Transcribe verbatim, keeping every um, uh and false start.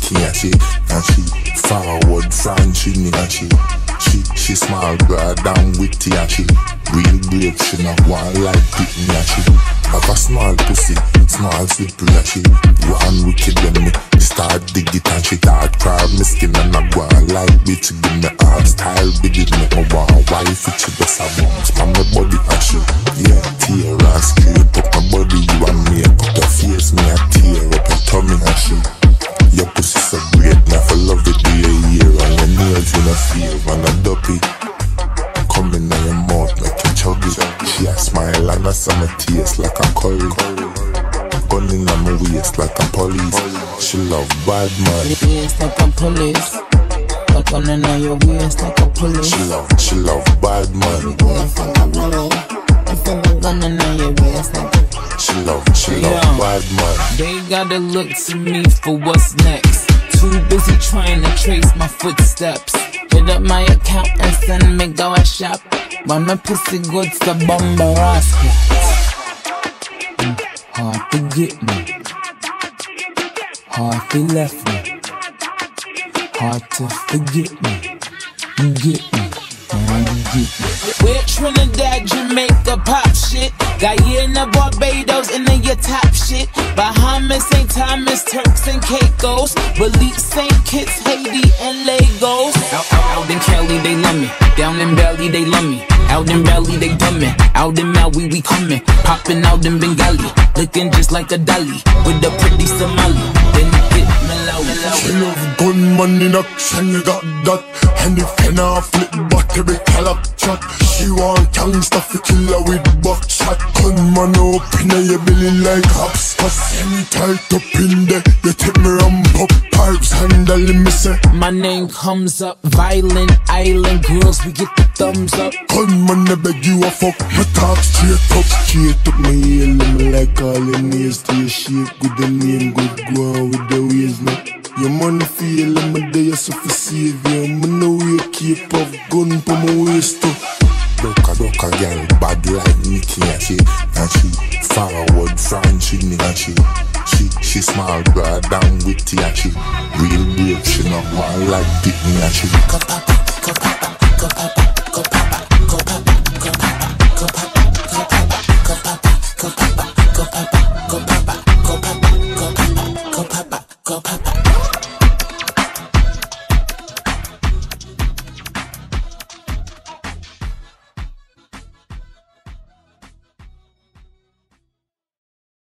Nicki and she, and she forward from Trini and she, she, she small girl down witty and she real brave, she not one like Trini and she have a small pussy, small slippery and she one wicked when me start dig it and she start crab me skin and I go on like bitch give me hard style big it make me want wife it she just a bounce from my body and she yeah tear and scrape up my body you and me put her face me a tear up her tummy and she your pussy so great me for love it be a year and your nails in a fear and a duppy come in your mouth make you chug it she a smile and a summer taste like a curry gun in my waist like a police she love bad man waist like a police a gun in your waist like a police she love she love bad man waist like a police a gun in your waist like a she love she love yeah. Bad man they gotta look to me for what's next too busy trying to trace my footsteps hit up my account and send me go a shop when my pussy goods to bomber rascal mm, hard to get me hard to left me hard to forget me you get me man you get me we're Trinidad Jamaica pop shit Guyana Barbados and then your top shit Bahamas Saint Thomas Turks and Caicos Belize Saint Kitts Haiti and Lagos out, out, out in Cali they love me down in Bali they love me out in Bali they dummin' out in Maui we comin' poppin' out in Bengali looking just like a dolly with a pretty Somali then get Malawi she love gunman in action you got that and if you not flip back every calock chat she want gangsta fi kill her with buckshot gunman open your belly like hopscotch any tight up in there you take me ramp up pipes handle me say my name comes up violent island girls we get the thumbs up gunman I beg you a fuck me talk straight up straight up my heel me like all your nails to your shape with the name good go on with the ways now your money feel I'm a day so for save you I'm no way keep up gun for my waist too Doka doka girl bad like Nicki and she and she forward from Trini and she she she small girl down witty and she real brave she not one like Trini and she